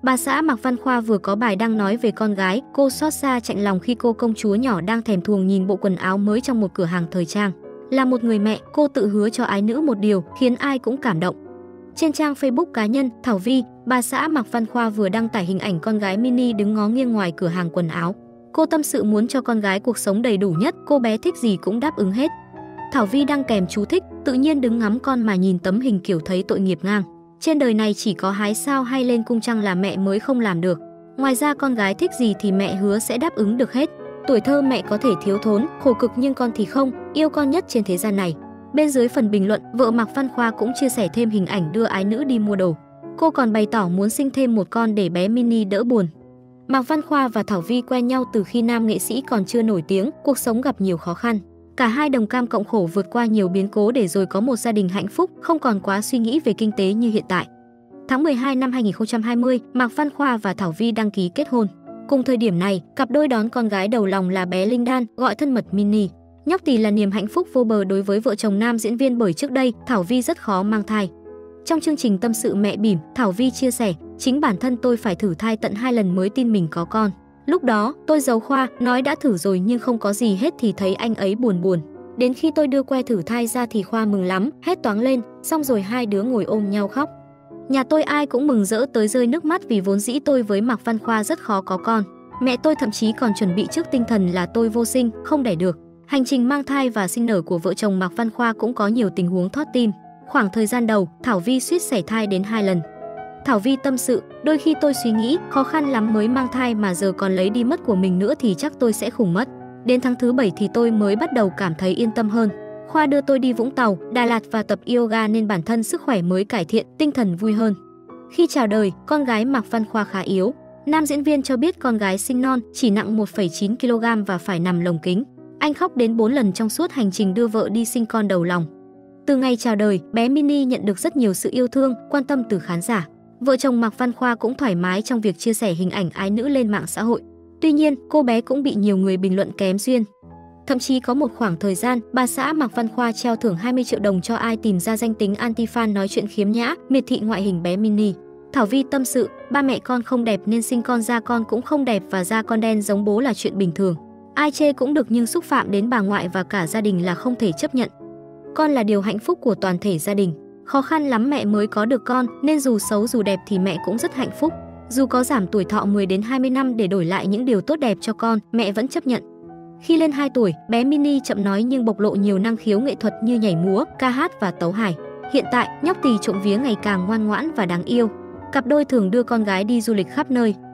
Bà xã Mạc Văn Khoa vừa có bài đăng nói về con gái, cô xót xa chạnh lòng khi cô công chúa nhỏ đang thèm thuồng nhìn bộ quần áo mới trong một cửa hàng thời trang. Là một người mẹ, cô tự hứa cho ái nữ một điều khiến ai cũng cảm động. Trên trang Facebook cá nhân, Thảo Vi, bà xã Mạc Văn Khoa vừa đăng tải hình ảnh con gái mini đứng ngó nghiêng ngoài cửa hàng quần áo. Cô tâm sự muốn cho con gái cuộc sống đầy đủ nhất, cô bé thích gì cũng đáp ứng hết. Thảo Vi đăng kèm chú thích, tự nhiên đứng ngắm con mà nhìn tấm hình kiểu thấy tội nghiệp ngang. Trên đời này chỉ có hái sao hay lên cung trăng là mẹ mới không làm được. Ngoài ra con gái thích gì thì mẹ hứa sẽ đáp ứng được hết. Tuổi thơ mẹ có thể thiếu thốn, khổ cực nhưng con thì không, yêu con nhất trên thế gian này. Bên dưới phần bình luận, vợ Mạc Văn Khoa cũng chia sẻ thêm hình ảnh đưa ái nữ đi mua đồ. Cô còn bày tỏ muốn sinh thêm một con để bé mini đỡ buồn. Mạc Văn Khoa và Thảo Vi quen nhau từ khi nam nghệ sĩ còn chưa nổi tiếng, cuộc sống gặp nhiều khó khăn. Cả hai đồng cam cộng khổ vượt qua nhiều biến cố để rồi có một gia đình hạnh phúc, không còn quá suy nghĩ về kinh tế như hiện tại. Tháng 12 năm 2020, Mạc Văn Khoa và Thảo Vi đăng ký kết hôn. Cùng thời điểm này, cặp đôi đón con gái đầu lòng là bé Linh Đan, gọi thân mật Mini. Nhóc tỳ là niềm hạnh phúc vô bờ đối với vợ chồng nam diễn viên bởi trước đây, Thảo Vi rất khó mang thai. Trong chương trình Tâm sự mẹ bỉm, Thảo Vi chia sẻ, chính bản thân tôi phải thử thai tận 2 lần mới tin mình có con. Lúc đó, tôi giấu Khoa, nói đã thử rồi nhưng không có gì hết thì thấy anh ấy buồn buồn. Đến khi tôi đưa que thử thai ra thì Khoa mừng lắm, hét toáng lên, xong rồi hai đứa ngồi ôm nhau khóc. Nhà tôi ai cũng mừng rỡ tới rơi nước mắt vì vốn dĩ tôi với Mạc Văn Khoa rất khó có con. Mẹ tôi thậm chí còn chuẩn bị trước tinh thần là tôi vô sinh, không đẻ được. Hành trình mang thai và sinh nở của vợ chồng Mạc Văn Khoa cũng có nhiều tình huống thót tim. Khoảng thời gian đầu, Thảo Vi suýt sảy thai đến 2 lần. Thảo Vi tâm sự, đôi khi tôi suy nghĩ khó khăn lắm mới mang thai mà giờ còn lấy đi mất của mình nữa thì chắc tôi sẽ khủng mất. Đến tháng thứ 7 thì tôi mới bắt đầu cảm thấy yên tâm hơn. Khoa đưa tôi đi Vũng Tàu, Đà Lạt và tập yoga nên bản thân sức khỏe mới cải thiện, tinh thần vui hơn. Khi chào đời, con gái Mạc Văn Khoa khá yếu. Nam diễn viên cho biết con gái sinh non, chỉ nặng 1,9 kg và phải nằm lồng kính. Anh khóc đến 4 lần trong suốt hành trình đưa vợ đi sinh con đầu lòng. Từ ngày chào đời, bé Mini nhận được rất nhiều sự yêu thương, quan tâm từ khán giả. Vợ chồng Mạc Văn Khoa cũng thoải mái trong việc chia sẻ hình ảnh ái nữ lên mạng xã hội. Tuy nhiên, cô bé cũng bị nhiều người bình luận kém duyên. Thậm chí có một khoảng thời gian, bà xã Mạc Văn Khoa treo thưởng 20 triệu đồng cho ai tìm ra danh tính anti-fan nói chuyện khiếm nhã, miệt thị ngoại hình bé Mini. Thảo Vi tâm sự, ba mẹ con không đẹp nên sinh con ra con cũng không đẹp và da con đen giống bố là chuyện bình thường. Ai chê cũng được nhưng xúc phạm đến bà ngoại và cả gia đình là không thể chấp nhận. Con là điều hạnh phúc của toàn thể gia đình. Khó khăn lắm mẹ mới có được con nên dù xấu dù đẹp thì mẹ cũng rất hạnh phúc. Dù có giảm tuổi thọ 10 đến 20 năm để đổi lại những điều tốt đẹp cho con, mẹ vẫn chấp nhận. Khi lên 2 tuổi, bé Mini chậm nói nhưng bộc lộ nhiều năng khiếu nghệ thuật như nhảy múa, ca hát và tấu hài. Hiện tại, nhóc tỳ trộm vía ngày càng ngoan ngoãn và đáng yêu. Cặp đôi thường đưa con gái đi du lịch khắp nơi.